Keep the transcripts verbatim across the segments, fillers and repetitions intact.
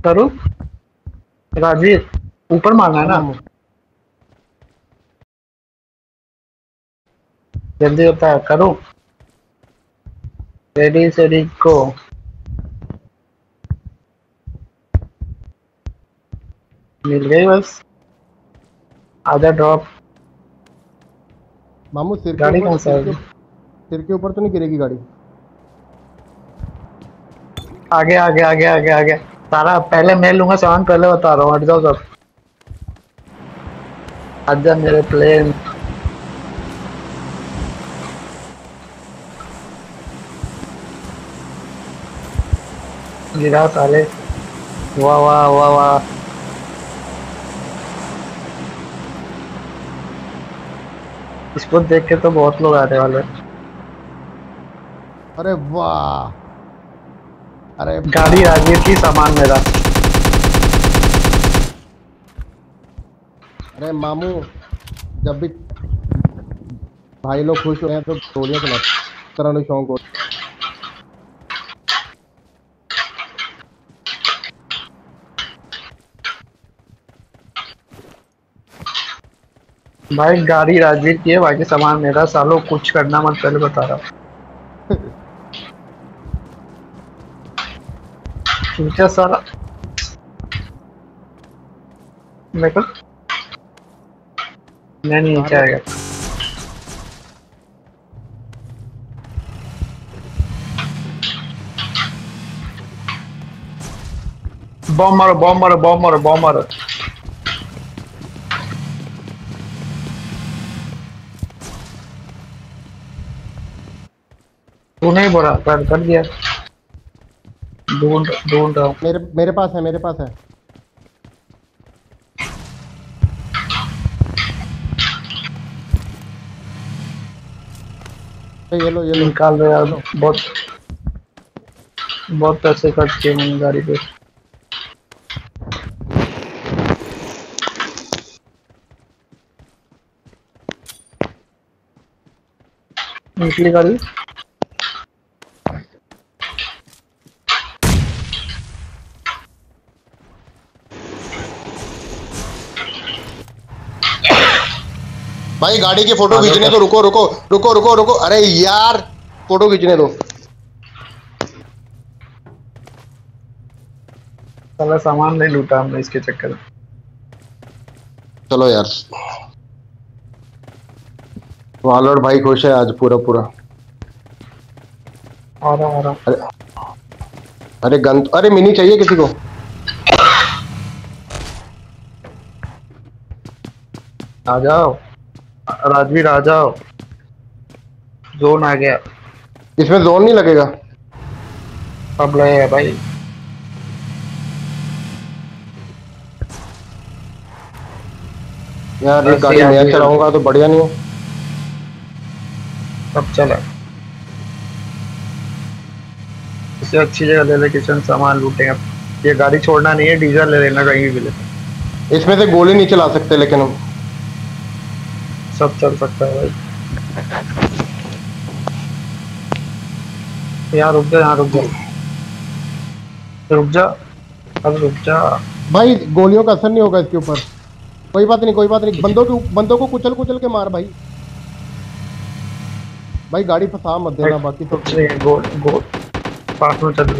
करूँ राजवीर? ऊपर मारना है ना? जल्दी होता है, करूँ? रेडी सेडी को मिल गई बस। आधा ड्रॉप। मामू सिर के गाड़ी ऊपर कौन सा सिर है? के सिर के ऊपर तो नहीं गिरेगी गाड़ी? आगे आगे आगे आगे आगे सारा पहले मैं लूंगा सामान, पहले बता रहा हूँ। हट जाओ सब, आजा मेरे प्लेन। गिरा साले। वाह वाह वाह वाह। इसको देख के तो बहुत लोग आने वाले। अरे वाह, अरे गाड़ी वाह। राजवीर की, सामान मेरा। अरे मामू, जब भी भाई लोग खुश हो हैं तो गोलियां चलाते तरह शौक हो। भाई गाड़ी राजवीर की है, बाकी सामान मेरा। सालो कुछ करना मत, पहले बता रहा हूँ। ठीक है सारा। देखो नहीं नीचे मारो। आएगा। बॉम्ब मारो बॉम्ब मारो बॉम्ब मारो बॉम्ब मारो। तू नहीं बोला, कर कर दिया। ढूंढ ढूंढ रहा हूँ। मेरे मेरे पास है, मेरे पास है। ए, ये लो ये लो निकाल रहे यार। ये लो। बहुत बहुत पैसे खर्च किए मैंने गाड़ी पे। निकली गाड़ी। भाई गाड़ी की फोटो आगे खींचने कर। दो, रुको रुको रुको रुको रुको। अरे यार, फोटो खींचने दो। साला सामान नहीं लूटा हमने इसके चक्कर में। चलो यार, वालोड भाई खुश है आज पूरा पूरा। आ रहा आ रहा। अरे अरे गन, अरे मिनी चाहिए किसी को? आ जाओ राजवीर, आ जाओ। जोन आ गया। इसमें जोन नहीं लगेगा? अब लगेगा भाई। यार ये ऐसे ही गाड़ी आ मैं गई है। चलाऊंगा तो बढ़िया नहीं है। अब चला। इससे अच्छी जगह ले ले किचन, सामान लूटेंगे। ये गाड़ी छोड़ना नहीं है, डीजल ले लेना कहीं भी ले। इसमें से गोली नहीं चला सकते लेकिन हम। सब चल सकता है भाई। यहाँ रुक जा, यहाँ रुक जा, रुक जा। अब रुक जा। भाई गोलियों का असर नहीं होगा इसके ऊपर। कोई बात नहीं कोई बात नहीं, बंदों के बंदों को कुचल कुचल के मार भाई। भाई गाड़ी फंसा मत देना, बाकी सब कुछ नहीं है। गोल गोल पास में चल रही।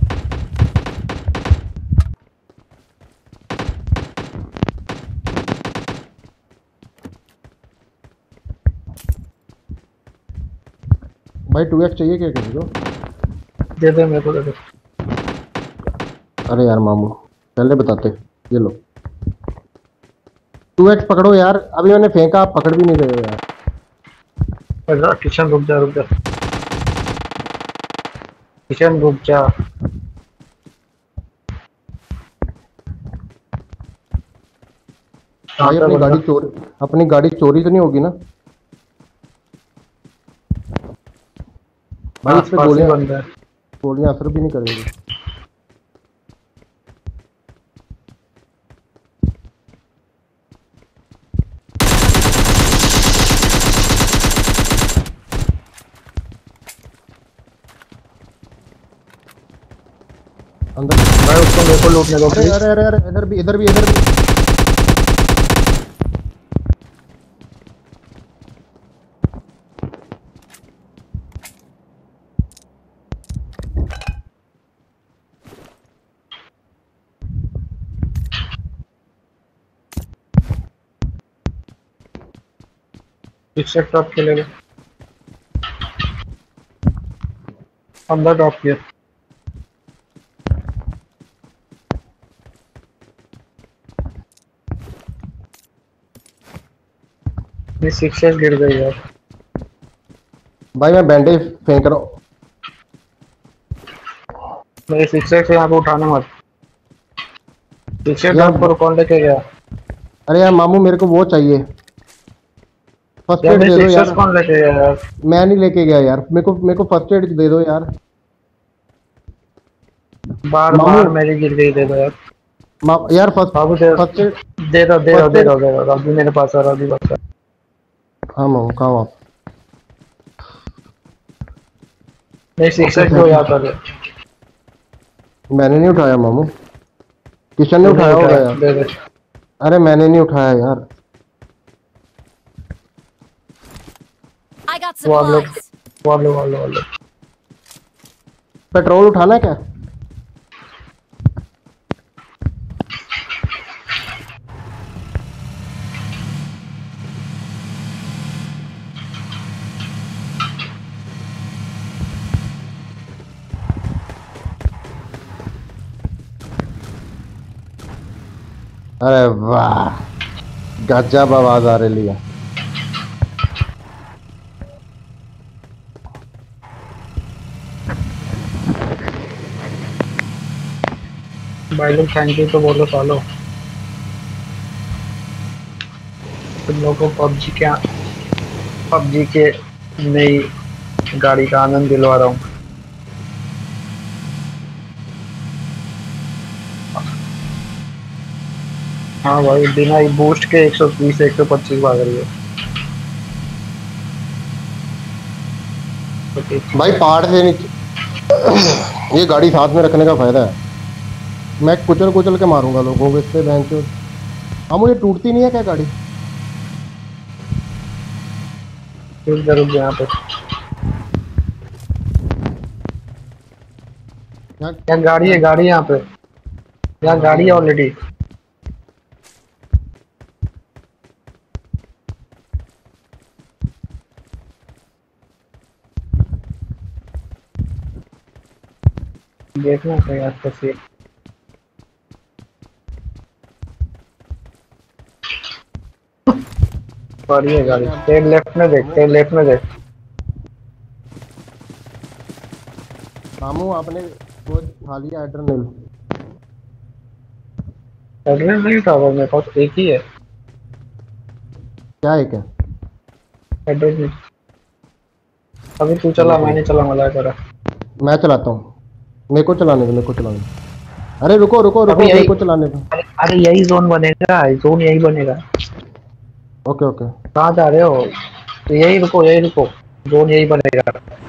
भाई टू एक्स चाहिए क्या किसी को? दे दे मेरे को, दे दे। अरे यार मामू पहले बताते। ये लो टू एक्स पकड़ो यार, अभी मैंने फेंका, आप पकड़ भी नहीं रहे हो यार। जा, किचन रुक जा, रुक जा। किचन रुक जा। भाई अपनी गाड़ी चोरी, अपनी गाड़ी चोरी तो नहीं होगी ना? भाई इस पे गोलियां गोलियां असर भी नहीं करेंगी। अंदर। भाई उसको मेरे को लूटने दो अरे प्लीज। अरे अरे अरे, इधर भी इधर भी इधर भी। पीछे ड्रॉप खेलेगा, अंदर ड्रॉप किया। ये सिक्सेस गिर गई यार। भाई मैं बैंडेज फेंक रहा हूँ। मेरे सिक्सेस यहाँ पे उठाना मत। सिक्सेस यार ड्रॉप करो, कौन लेके गया? अरे यार मामू मेरे को वो चाहिए, फर्स्ट यार एड मेरे दे दो सिक्सेस यार। कौन लेके गया यार? मैं नहीं लेके गया यार, मेरे को मेरे को फर्स्ट एड दे दो यार। बार मामू बार मेरी गिर गई, दे दो यार। मा, यार फर्स्ट बाबू दे फर्स्ट एड दे दो दे दो फर्स्ट दे एड। दो दे दो अभी मेरे पास है, अभी बस है। हाँ मामू कहाँ हो आप? मेरे ओके सिक्सेस थैंक दो यू। यार पहले। मैंने नहीं उठाया मामू, किशन ने तूने उठाया होगा उठाया, यार। दे दे। अरे मैंने नहीं उठाया यार। I got वो आप लोग, supplies. वो आप लोग, वो आप लोग, वो आप लोग। पेट्रोल उठाना है क्या? अरे वाह, गजब आवाज आ रही है। भाई लोग थैंक यू तो बोलो सालो। तुम लोगों को पबजी के पबजी के नई गाड़ी का आनंद दिलवा रहा हूँ। हाँ भाई, बिना बूस्ट के एक सौ बीस एक सौ पच्चीस भाग रही है। भाई पहाड़ से नीचे ये गाड़ी साथ में रखने का फायदा है। मैं कुचल कुचल के मारूंगा लोगों को इससे बहन चो। हाँ मुझे टूटती नहीं है क्या गाड़ी? रुक जा रुक जा यहाँ पे। यहाँ यहाँ गाड़ी है, यहाँ- गाड़ी यहाँ पे, यहाँ हाँ गाड़ी अभी है आ रही। ऑलरेडी। देखना सही आसपास से। और ये ये गाड़ी क्या तेरे लेफ्ट में देख, मामू? तेरे लेफ्ट में देख। मामू आपने वो खा लिया एड्रेनलिन? एड्रेस नहीं था वो, मेरे पास एक ही है क्या है क्या? एड्रेस नहीं। अभी तू चलो चला, कोई, मैंने चला, मजा करा। मैं चलाता हूँ। मेरे को चलाने दो, मेरे को चलाने दो। अरे रुको रुको रुको, अभी मेरे यही, को चलाने दो। अरे अरे यही जोन बनेगा, जोन यही बनेगा। Okay okay. कहाँ जा रहे हो? तो यही रुको, यही रुको, जोन यही बनेगा।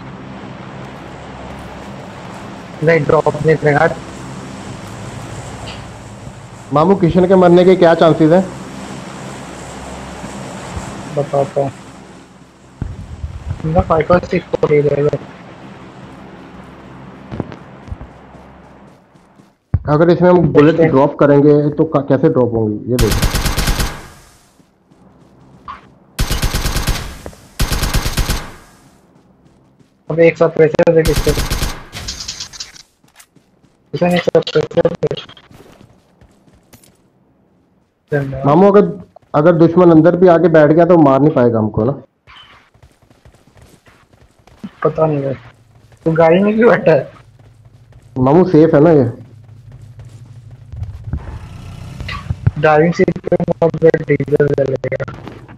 नहीं ड्रॉप नहीं करेगा। मामू किशन के मरने के क्या चांसेस हैं? बताता हूँ। इनका फाइव पर सिक्स को ले जाएगा। अगर इसमें हम बुलेट देखते हैं। ड्रॉप करेंगे तो का- कैसे ड्रॉप होंगी ये देखो। अब एक साथ प्रेशर दे किसके, किसी ने सब प्रेशर दे। मामू अगर अगर दुश्मन अंदर भी आके बैठ गया तो मार नहीं पाएगा हमको ना? पता नहीं भाई, तू गाड़ी में क्यों बैठा है? मामू सेफ है ना ये? ड्राइविंग सीट पे बहुत बड़ा डीजल जलेगा।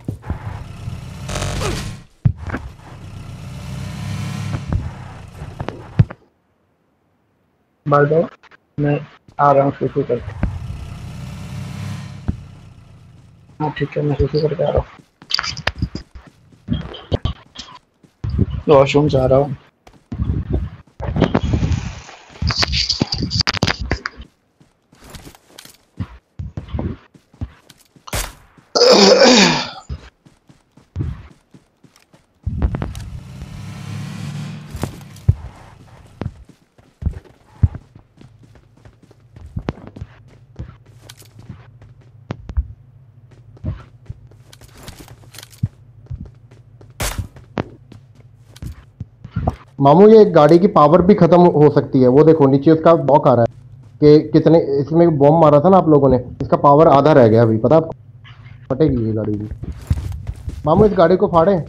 बाल दो, मैं आ रहा हूँ सुसु करके। हाँ ठीक है, मैं सुसु करके आ रहा हूँ, वॉशरूम जा रहा हूँ। मामू ये गाड़ी की पावर भी खत्म हो सकती है। वो देखो नीचे उसका बॉक आ रहा है कि कितने इसमें बॉम्ब मारा था ना आप लोगों ने, इसका पावर आधा रह गया अभी, पता आपको? फटेगी ये गाड़ी भी। मामू इस गाड़ी को फाड़े।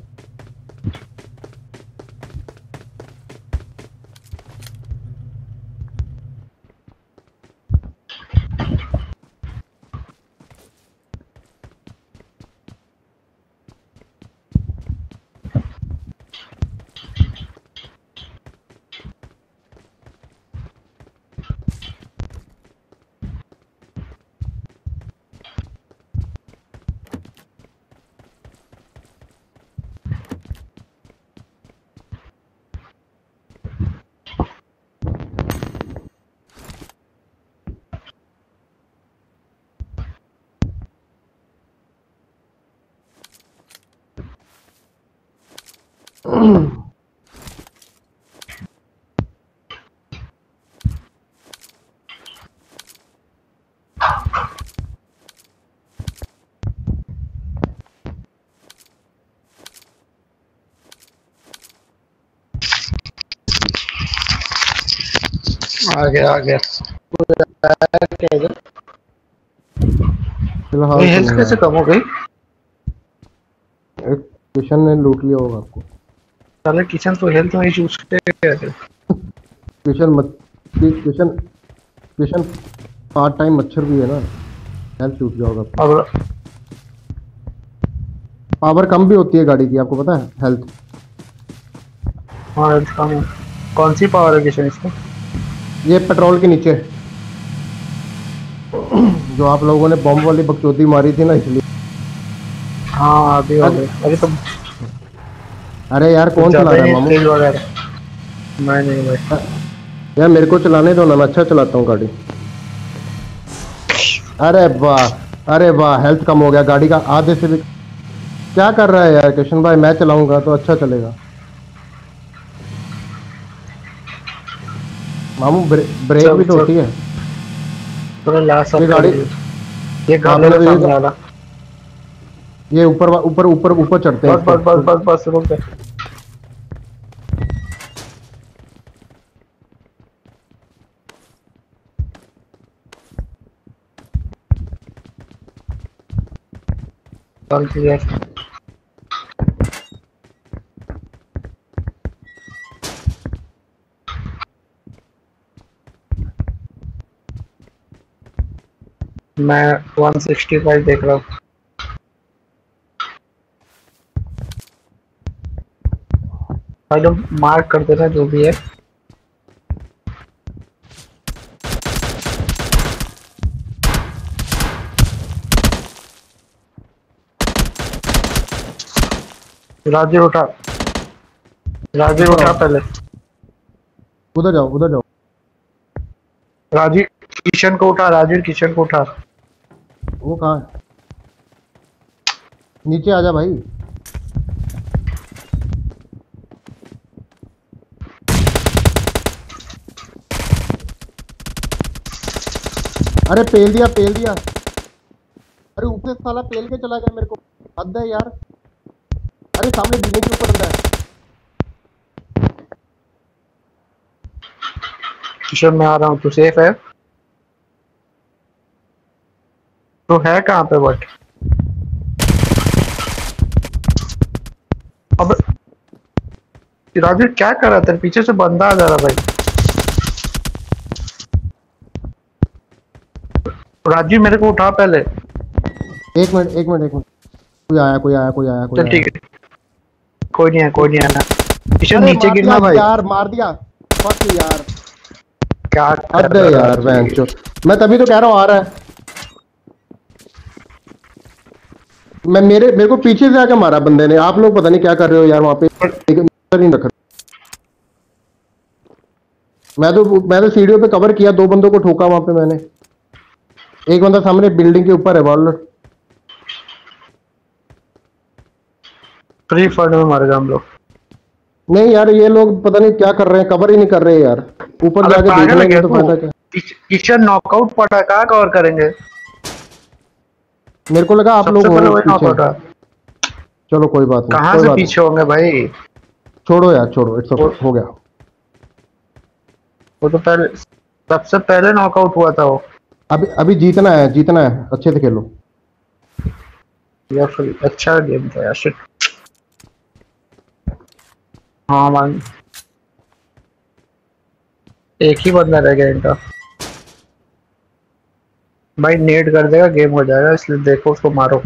आ गया आ गया। क्या इधर फिलहाल तो हेल्थ नहीं कैसे आया। कम हो गई? एक किशन ने लूट लिया होगा आपको। साले किचन तो हेल्थ में चूज के किशन मत कि- किशन किशन पार्ट टाइम मच्छर भी है ना, हेल्थ छूट जाओगा आपको। अब पावर कम भी होती है गाड़ी की, आपको पता है? हेल्थ हाँ हेल्थ कम है। कौन सी पावर है किचन इसमें? ये पेट्रोल के नीचे जो आप लोगों ने बॉम्ब वाली बकचोदी मारी थी ना, इसलिए। हाँ अभी हो गई। अभी तो अरे यार कौन चला रहा है मामू? तेल वगैरह मैं नहीं भाई। यार मेरे को चलाने दो ना, मैं अच्छा चलाता हूँ गाड़ी। अरे वाह, अरे वाह, हेल्थ कम हो गया गाड़ी का आधे से भी। क्या कर रहा है यार किशन भाई? मैं चलाऊंगा तो अच्छा चलेगा। मामू ब्रे, ब्रेक चल, भी तो चल। होती है। थोड़ा लास्ट ये गाड़ी ये गाड़ी आपने में तो ये सामने वाला। ये ऊपर ऊपर ऊपर ऊपर चढ़ते हैं बस इस बस बस पे। बस बस रुक गए। चल क्लियर। मैं वन सिक्सटी फाइव देख रहा हूँ। भाई लोग मार्क कर देना जो भी है। राजीव उठा, राजीव ऊपर उठा आओ, पहले। उधर जाओ उधर जाओ। राजीव किशन को उठा, राजीव किशन को उठा। वो कहाँ है? नीचे आ जा भाई। अरे पेल दिया पेल दिया। अरे ऊपर से साला पेल के चला गया मेरे को। हद है यार। अरे सामने बिल्डिंग के ऊपर बंदा है। किशन मैं आ रहा हूँ, तू सेफ है? तो है कहाँ पे बट? अब राजीव क्या कर रहा था? तेरे पीछे से बंदा आ जा रहा भाई। राजीव मेरे को उठा पहले। एक मिनट एक मिनट एक मिनट। कोई आया कोई आया कोई आया कोई चल आया। ठीक है, कोई नहीं है कोई नहीं आना। किशन अरे नीचे मार गिरना दिया भाई। यार, मार दिया। फक यार। क्या कर हद है रहा यार है बहन राजीव? चो। मैं तभी तो कह रहा हूँ आ रहा है। मैं मेरे मेरे को पीछे से आके मारा बंदे ने। आप लोग पता नहीं क्या कर रहे हो यार वहाँ पे। एक नजर नहीं रख रहे। मैं तो मैं तो सीढ़ियों पे कवर किया, दो बंदों को ठोका वहां पे मैंने। एक बंदा सामने बिल्डिंग के ऊपर है बॉल। फ्री फंड में मर गए हम लोग। नहीं यार ये लोग पता नहीं क्या कर रहे हैं, कवर ही नहीं कर रहे यार। ऊपर अबे जाके देख पागल है लेंगे क्या तो तू? फायदा क्या। किच- किशन नॉकआउट पड़ा, कहाँ कवर करेंगे? मेरे को लगा आप लोग सबसे हो पहले वही पीछे। नॉकआउट है। चलो कोई बात नहीं कहाँ कोई से बात नहीं। पीछे होंगे भाई? छोड़ो यार छोड़ो, इट्स वो- ओके, हो गया। वो तो पहले सबसे पहले नॉकआउट हुआ था वो। अभी अभी जीतना है, जीतना है, अच्छे से खेलो। या फिर अच्छा गेम था यार शिट। हाँ मान, एक ही बंदा रह गया इनका। भाई नेट कर देगा गेम हो जाएगा, इसलिए देखो उसको मारो।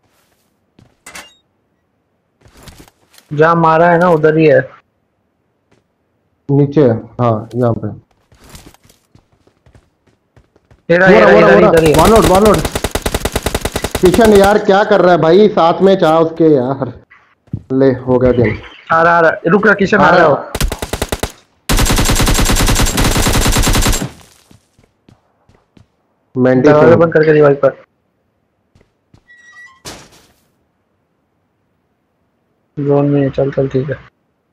जहाँ मारा है ना उधर ही है। नीचे है, हाँ यहाँ पे। तेरा वो रहा, इधर वो रहा, वो इधर रहा। इधर ही है। One load, one load. Kishan यार क्या कर रहा है भाई, साथ में चाह उसके यार। ले हो गया गेम। आ रहा आ रहा, रुक रहा किशन, आ आ रहा रहा हो। है। मेंडी दरवाजा सिंह। बंद करके रिवाइव पर। जोन में है, चल चल ठीक है।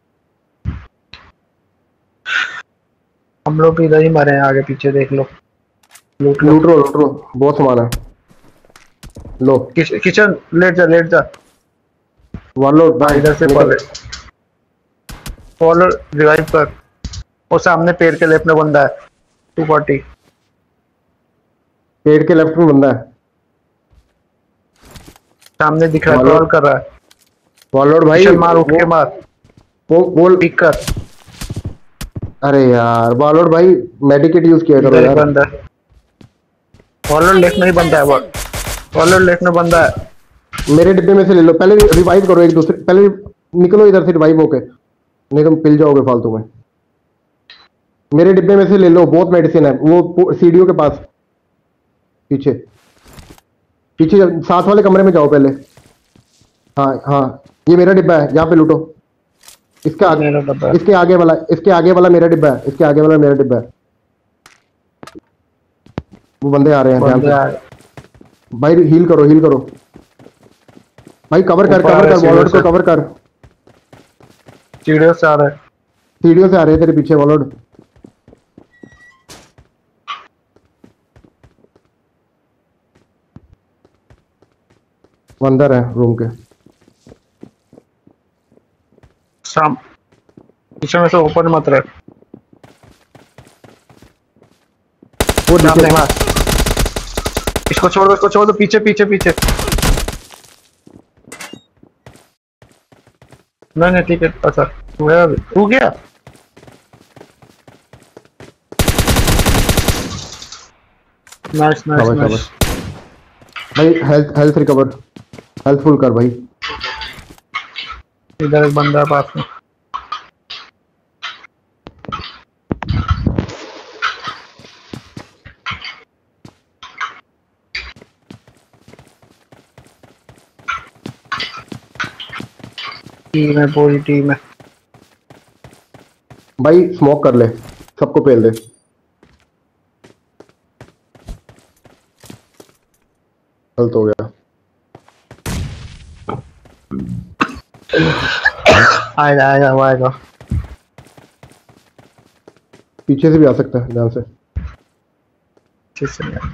हम लोग भी इधर ही मरे हैं, आगे पीछे देख लो। लूट लो। लूट रो, लूट रो, बहुत सामान है। लो किश, किशन लेट जा लेट जा। वन लोड हाँ भाई। इधर से निकल। फॉलो फॉलो रिवाइव कर। वो सामने पेड़ के लेफ्ट में बंदा है। Two forty. पेड़ के लेफ्ट में बंदा है। सामने दिख रहा है, Follow- क्रॉल कर रहा है। वन लोड भाई। किशन मार, उठ वो के मार। वो बोल। पिक कर। अरे यार वन लोड भाई, मेडिकेट यूज किया करो इधर एक यार। बंदा है। फॉलो I लेफ्ट में see ही बंदा है वो। medicine. फॉलो लेफ्ट में बंदा है। मेरे डिब्बे में से ले लो, पहले रिवाइव करो एक दूसरे, पहले निकलो इधर से रिवाइव होके, नहीं तुम पिल जाओगे फालतू में। मेरे डिब्बे में से ले लो, बहुत मेडिसिन है। वो सीढ़ियों के पास पीछे, पीछे साथ वाले कमरे में जाओ पहले। हाँ हाँ, ये मेरा डिब्बा है, यहाँ पे लूटो। इसके आगे, मेरा डब्बा है। इसके आगे वाला, इसके आगे वाला मेरा डिब्बा है, इसके आगे वाला मेरा डिब्बा है। वो बंदे आ रहे हैं, ध्यान बंदे आ से। भाई हील करो, हील करो भाई। कवर कर, ऊपर आ कवर रहे कर, सीढ़ियों वॉलट को से। कवर कर। सीढ़ियों से आ रहा है। सीढ़ियों से आ रहे हैं तेरे पीछे वॉलट। वो अंदर है रूम के। शाम पीछे में से ओपन मत रहे। वो सामने नीचे। मार। इसको छोड़ दो, इसको छोड़ दो, पीछे पीछे पीछे। नहीं नहीं ठीक है। अच्छा तू है अभी, तू गया। नाइस नाइस शाबाश नाइस। शाबाश भाई। Health health recover, health full कर भाई। इधर एक बंदा है पास में। टीम है, पूरी टीम है। भाई स्मोक कर ले, सबको पेल दे। हेल्थ हो गया। आएगा आएगा वो आएगा। पीछे से भी आ सकता है, ध्यान से। ठीक से नहीं आएगा।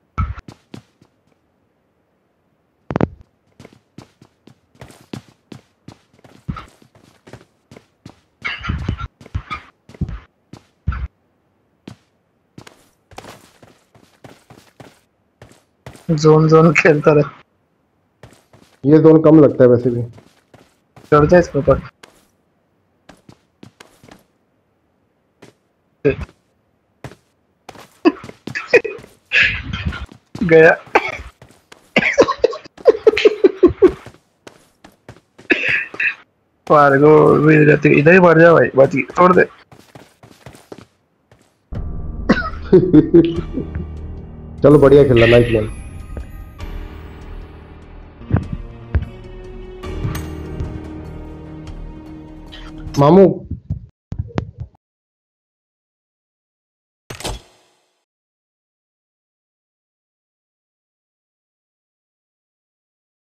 जोन जोन खेलता रहे। ये जोन कम लगता है वैसे भी। चढ़ जाए इसके ऊपर। गया। फार्गो भी रहती, इधर ही बढ़ जा भाई, बच गई, छोड़ दे। चलो बढ़िया खेला, नाइस मैन। मामू